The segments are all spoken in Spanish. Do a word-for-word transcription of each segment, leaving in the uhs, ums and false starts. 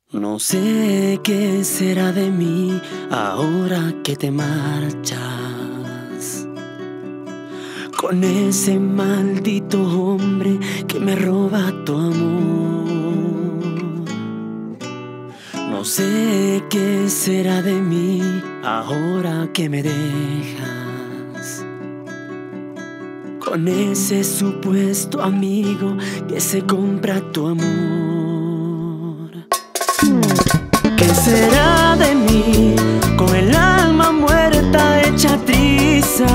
No sé qué será de mí ahora que te marchas, con ese maldito hombre que me roba tu amor. No sé qué será de mí ahora que me dejas, con ese supuesto amigo que se compra tu amor. ¿Qué será de mí con el alma muerta hecha trizas?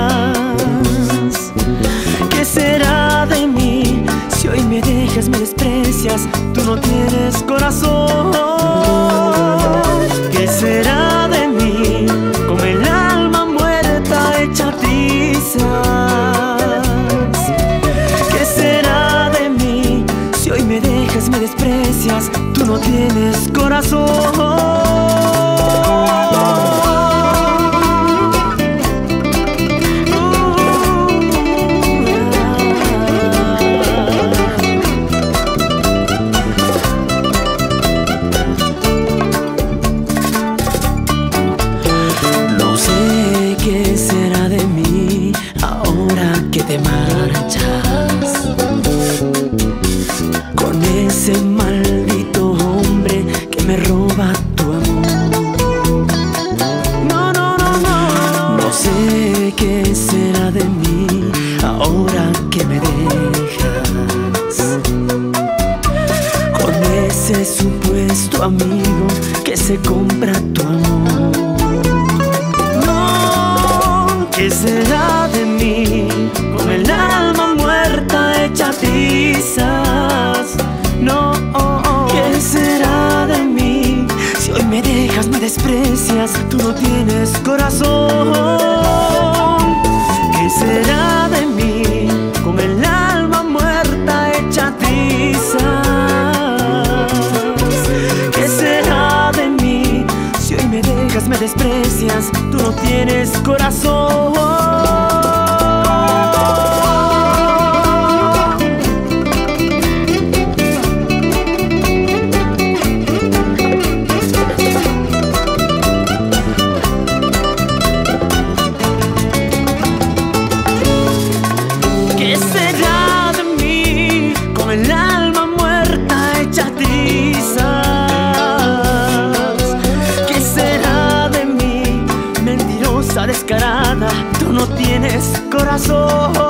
¿Qué será de mí si hoy me dejas, me desprecias, tú no tienes corazón? ¿Qué será de mí con el alma muerta hecha trizas? ¿Qué será de mí si hoy me dejas, me desprecias, tú no tienes corazón? ¿Qué será de mí ahora que te marchas, con ese maldito hombre que me roba tu amor? No, no, no, no. No sé qué será de mí ahora que me dejas, con ese supuesto amigo que se compra tu amor. ¿Qué será de mí con el alma muerta hecha trizas? No, oh, oh. ¿Qué será de mí si hoy me dejas, me desprecias, tú no tienes corazón? ¿Qué será de mí con el alma muerta hecha trizas? ¿Qué será de mí si hoy me dejas, me desprecias, tú no tienes corazón? ¿Qué será de mí con el alma muerta hecha trizas? ¿Qué será de mí, mentirosa descarada, tú no tienes corazón?